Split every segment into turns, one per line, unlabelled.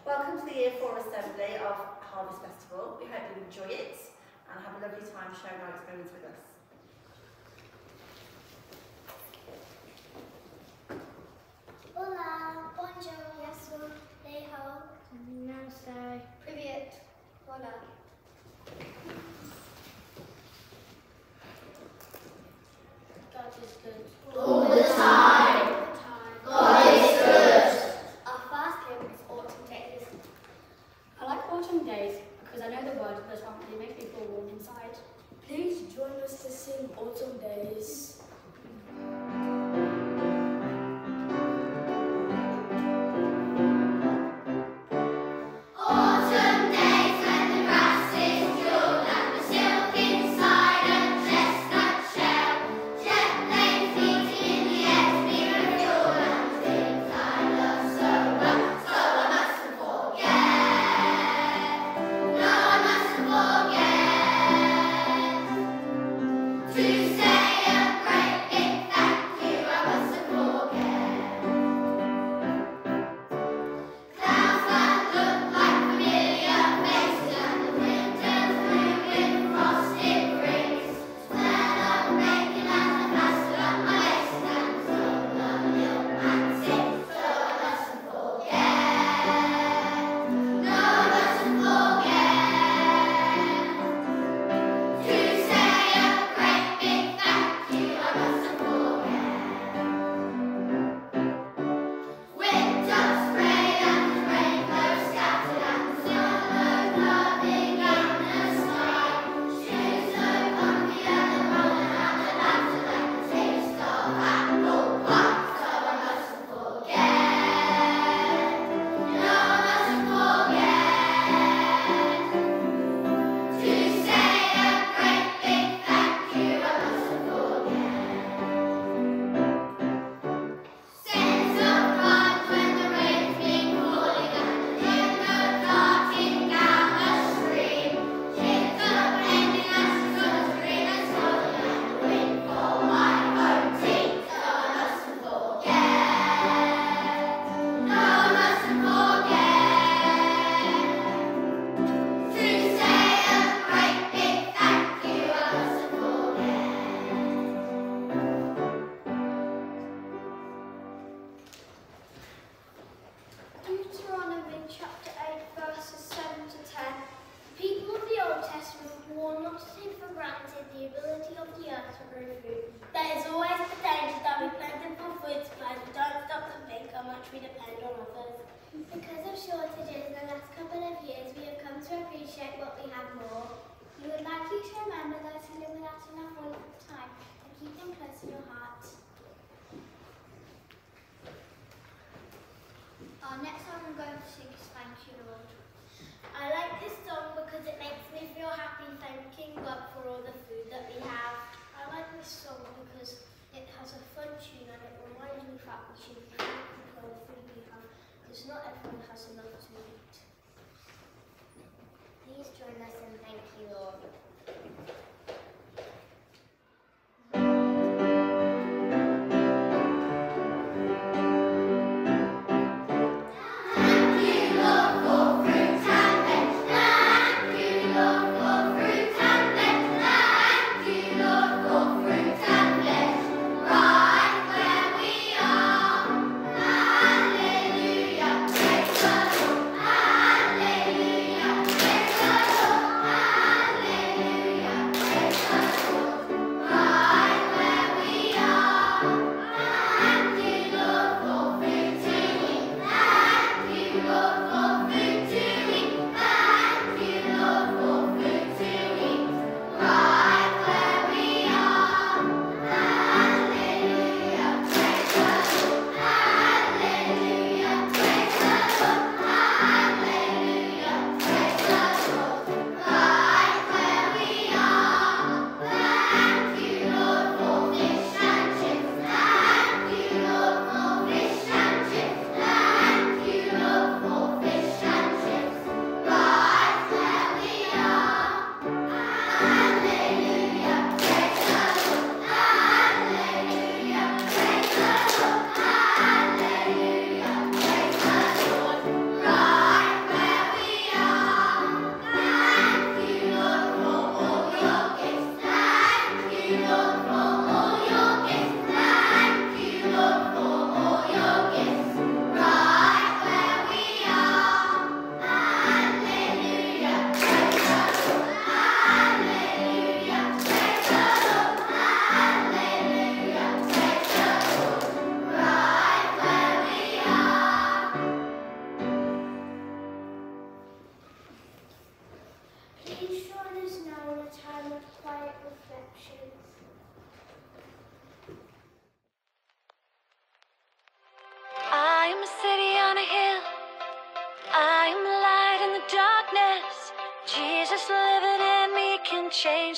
Welcome to the Year 4 Assembly of Harvest Festival. We hope you enjoy it and have a lovely time sharing our experience with us.
Hola, bonjour, yasu, leho, namaste, привет, hola. God is good.
All the time. God is good.
Our first hymn is Autumn Days.
I like autumn days because I know the words of the song and they make me feel warm inside.
Please join us to sing Autumn Days.
Deuteronomy chapter 8 verses 7 to 10. The people of the Old Testament warn not to take for granted the ability of the earth to grow food. There is always the danger that we plentiful food supplies and don't stop to think how much we depend on others. Because of shortages in the last couple of years, we have come to appreciate what we have more. We would like you to remember those who live without enough all the time and keep them close in your heart. Our next song I'm going to sing is Thank You, Lord. I like this song because it makes me feel happy thanking God for all the food that we have. I like this song because it has a fun tune and it reminds me that we should be thankful for all the food we have because not everyone has enough to eat. Please join us in Thank You, Lord.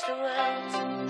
the world.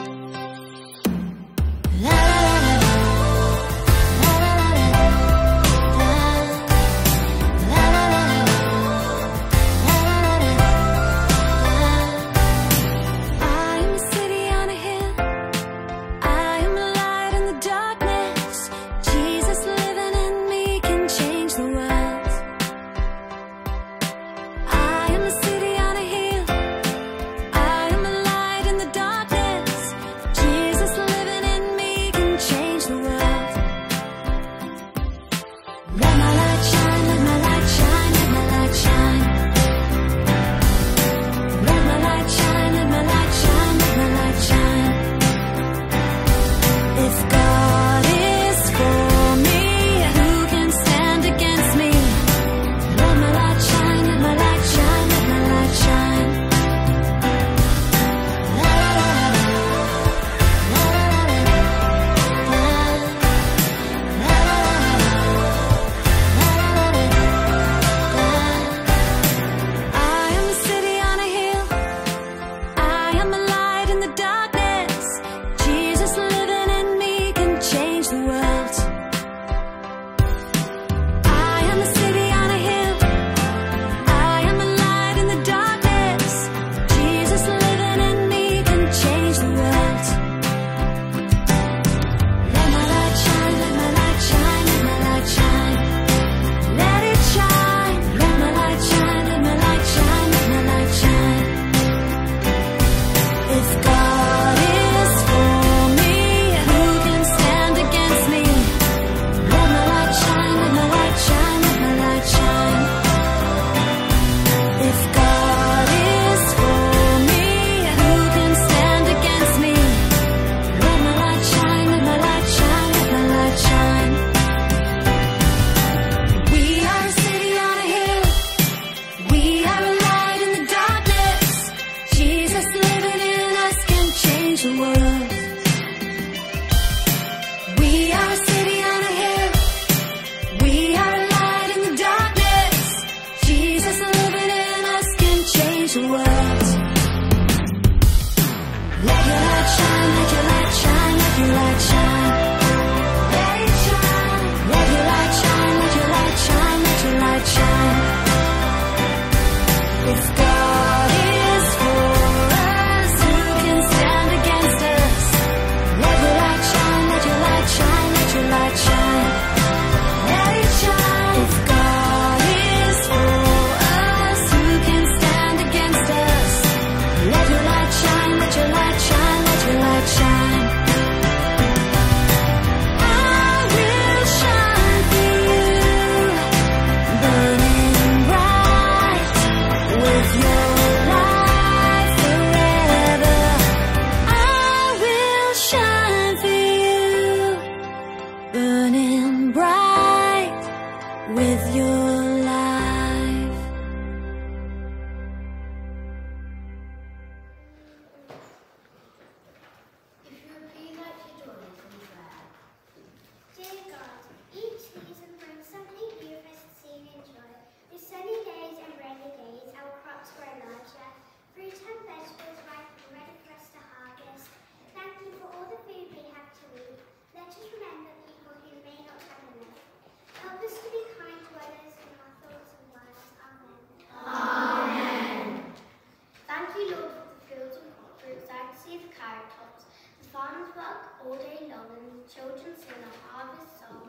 All day long and the children sing a harvest song.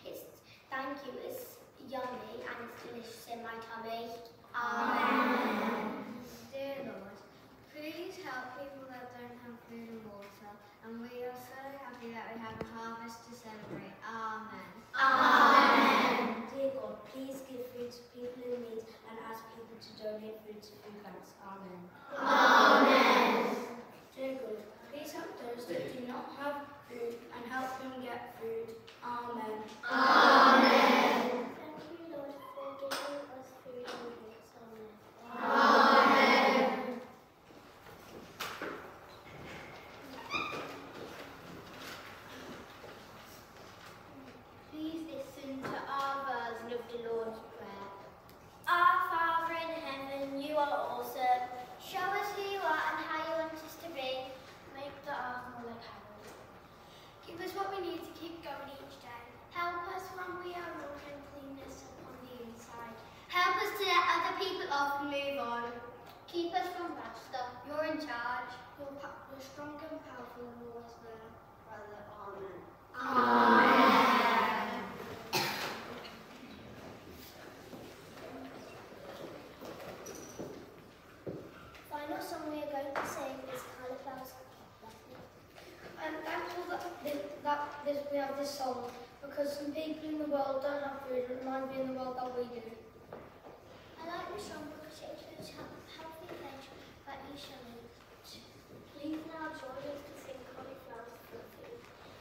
Thank you, it's yummy and it's delicious in my tummy. Amen.
Dear Lord, please help people that don't have food and water, and we are so happy that we have a harvest to celebrate. Amen.
Amen.
Dear God, please give food to people in need and ask people to donate food to food banks. Amen.
Amen.
Dear God, please help those that do not have food and help them get food. Amen.
Amen.
Thank you, Lord, for giving us food and gifts. Amen.
Amen.
Please listen to our version of the Lord's Prayer.
Our Father in heaven, you are awesome. Show us who you are and how you want us to be. Give us what we need to keep going each day. Help us when we are wrong and clean us up on the inside.
Help us to let other people off and move on. Keep us from bad stuff. You're in charge.
You're strong and powerful and always there.
Brother, amen.
Amen. Final song we are going to sing is Cauliflower's Blessing.
And thankful that we have this song, because some people in the world don't have food, and it might be in the world that we do.
I like this song because it includes healthy veg that you shall eat. Please now join us to sing Cauliflower's Blessing.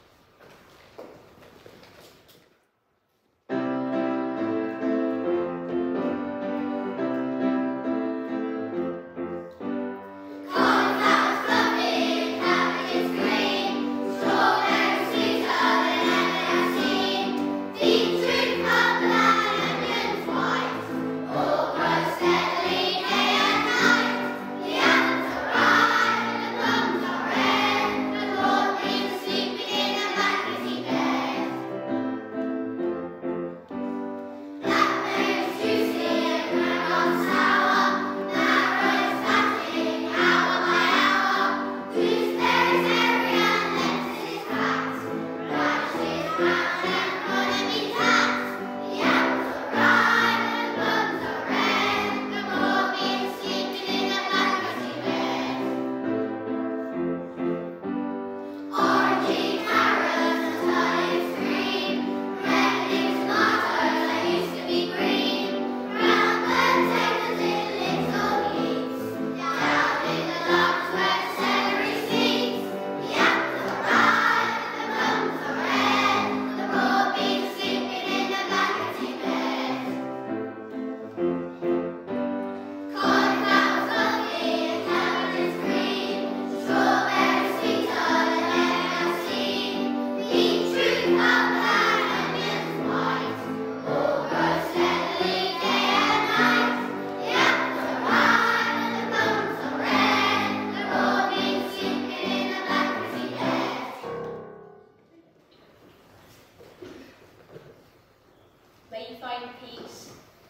May you find peace.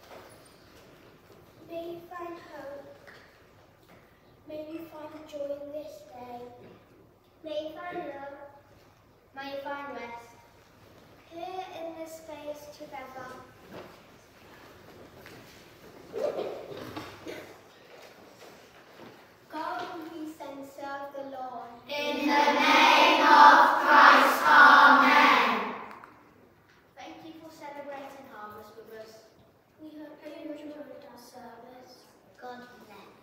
May you find hope. May you find joy in this day. May you find love.
May you find rest.
Here in this space together. Go and peace and serve the Lord.
In the name of Christ, amen.
Thank you for celebrating harvest with us. We hope you enjoyed our service.
God bless.